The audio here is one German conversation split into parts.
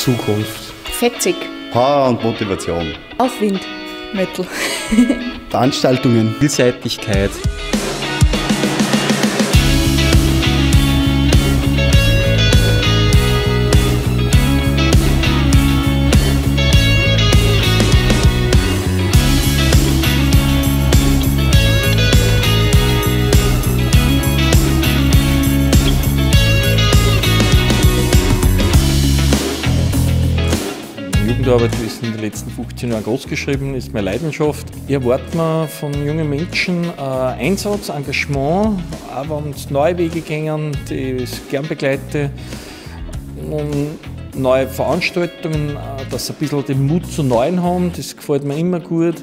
Zukunft. Fetzig. Power und Motivation. Aufwind. Metal. Veranstaltungen. Vielseitigkeit. Jugendarbeit ist in den letzten 15 Jahren groß geschrieben, ist meine Leidenschaft. Ich erwarte mir von jungen Menschen Einsatz, Engagement, auch wenn es neue Wege gehen, die ich gern begleite. Und neue Veranstaltungen, dass sie ein bisschen den Mut zu Neuen haben, das gefällt mir immer gut.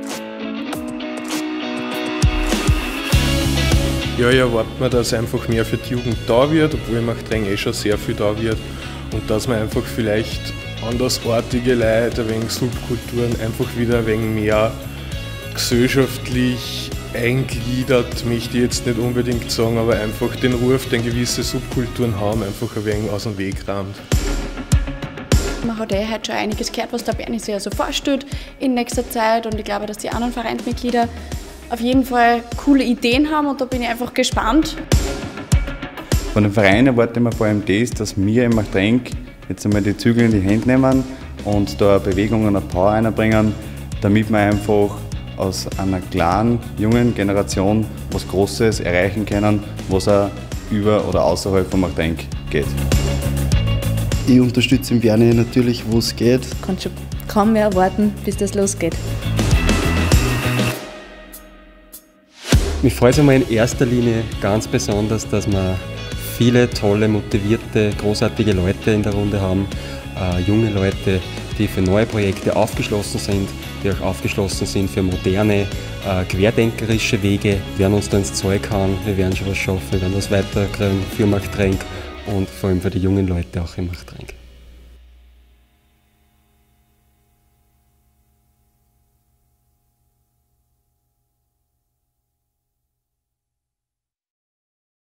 Ja, ich erwarte mir, dass einfach mehr für die Jugend da wird, obwohl im Machtrenk schon sehr viel da wird. Und dass man einfach vielleicht andersartige Leute, ein wenig Subkulturen einfach wieder ein wenig mehr gesellschaftlich eingliedert, möchte ich jetzt nicht unbedingt sagen, aber einfach den Ruf, den gewisse Subkulturen haben, einfach ein wenig aus dem Weg räumt. Man hat heute schon einiges gehört, was der Bernie sich also vorstellt in nächster Zeit, und ich glaube, dass die anderen Vereinsmitglieder auf jeden Fall coole Ideen haben, und da bin ich einfach gespannt. Von den Vereinen erwarte ich mir vor allem das, dass wir im Machtrenk jetzt einmal die Zügel in die Hände nehmen und da Bewegungen und Power einbringen, damit wir einfach aus einer kleinen, jungen Generation was Großes erreichen können, was auch über oder außerhalb vom Machtrenk geht. Ich unterstütze Bernie natürlich, wo es geht. Ich kann schon kaum mehr warten, bis das losgeht. Mich freut es einmal in erster Linie ganz besonders, dass wir viele tolle, motivierte, großartige Leute in der Runde haben. Junge Leute, die für neue Projekte aufgeschlossen sind, die auch aufgeschlossen sind für moderne, querdenkerische Wege. Wir werden uns da ins Zeug hauen, wir werden schon was schaffen, wir werden was weiterkriegen für Machtrenk und vor allem für die jungen Leute auch im Machtrenk.